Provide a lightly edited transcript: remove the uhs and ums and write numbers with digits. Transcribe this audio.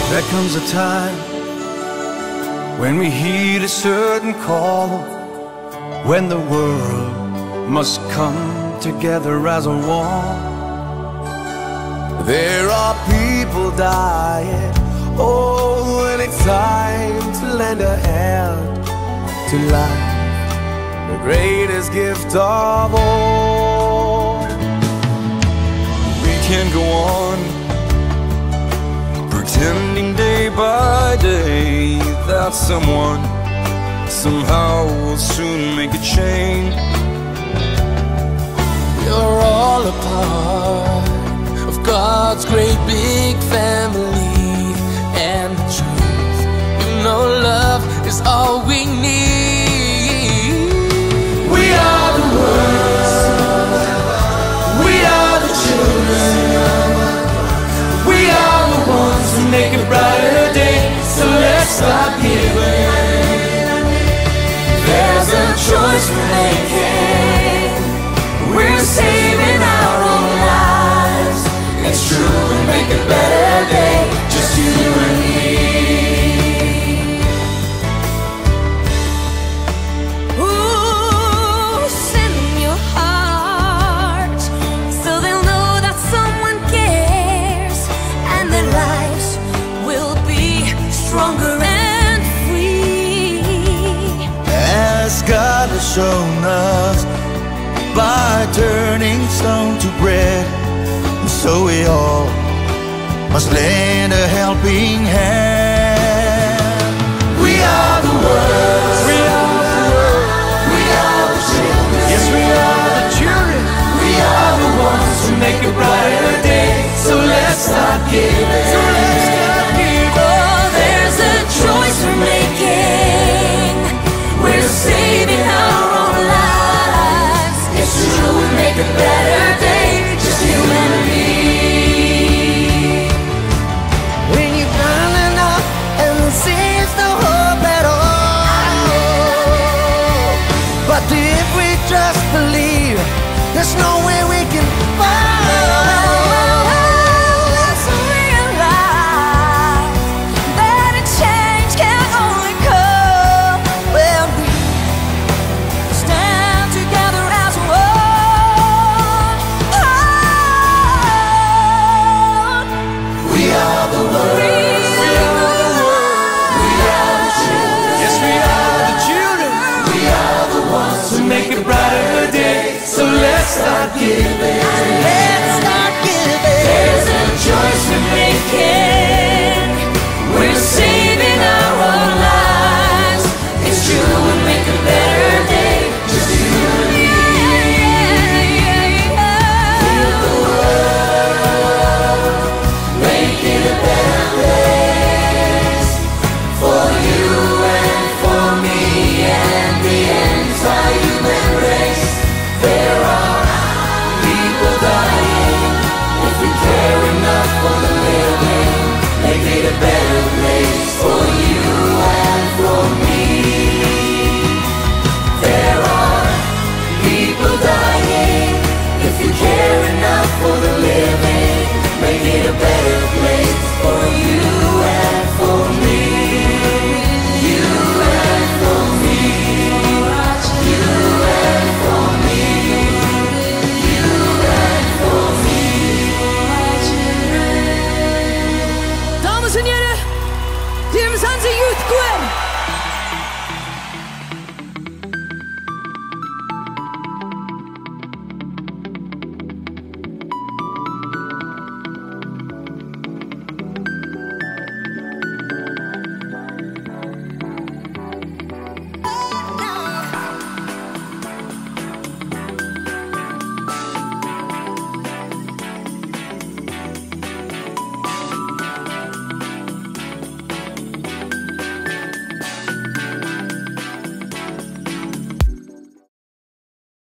There comes a time when we heed a certain call, when the world must come together as a one. There are people dying, oh, and it's time to lend a hand to life, the greatest gift of all. We can't go on pretending day by day that someone somehow will soon make a change. We are all a part of God's great big family, and the truth, you know, love is all we need. We are the world, we are the children, we are the ones who make a brighter day, so let's start giving. There's a choice we're making, we're saving our own lives. It's true, we'll make a better day, just you and me. Ooh, send your heart, so they'll know that someone cares, and their lives will be stronger and free. As God has shown us by turning stone to bread, so we all must lend a helping hand. We are the world, we are the world, we are the children. Yes, we are the children. We are the ones who make a brighter day, so let's start giving. So let's start giving. Oh, there's a choice we're making, we're saving our own lives. It's true, we make a better day, just you and me. When you're running up and sees no hope at all, but if we just believe, there's no way we can fall. Let's realize that a change can only come when we stand together as one. We are the world, we are the world, we are the children. Yes, we are the children. We are the ones who make a brighter day, so let's start giving. Let's start giving. There's a choice we're making, we're saving our own lives. It's true, we'll make a better day, just you and me. Feel the world, make it a better place for you and for me, and the entire human race. There are people dying, if we care enough for the living, make it a better place for you and for me. There are people dying, if you care enough for the living, make it a better place for you and for me. You and for me. You and for me. You and for me. Dames en heren, hier zijn ze Youth Choir.